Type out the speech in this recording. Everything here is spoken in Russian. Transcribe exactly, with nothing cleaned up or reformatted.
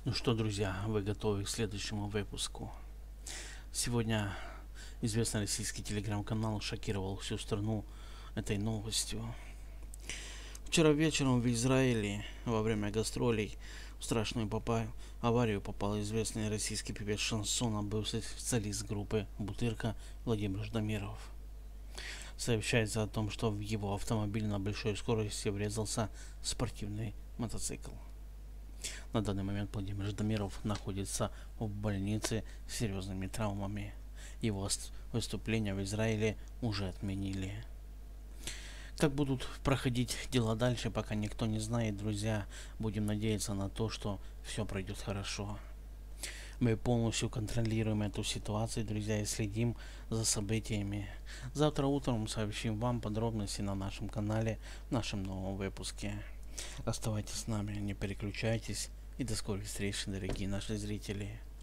Ну что, друзья, вы готовы к следующему выпуску? Сегодня известный российский телеграм-канал шокировал всю страну этой новостью. Вчера вечером в Израиле во время гастролей в страшную попа- аварию попал известный российский певец шансона, бывший солист группы «Бутырка» Владимир Ждамиров. Сообщается о том, что в его автомобиль на большой скорости врезался спортивный мотоцикл. На данный момент Владимир Ждамиров находится в больнице с серьезными травмами. Его выступление в Израиле уже отменили. Как будут проходить дела дальше, пока никто не знает, друзья. Будем надеяться на то, что все пройдет хорошо. Мы полностью контролируем эту ситуацию, друзья, и следим за событиями. Завтра утром сообщим вам подробности на нашем канале, в нашем новом выпуске. Оставайтесь с нами, не переключайтесь, и до скорых встреч, дорогие наши зрители.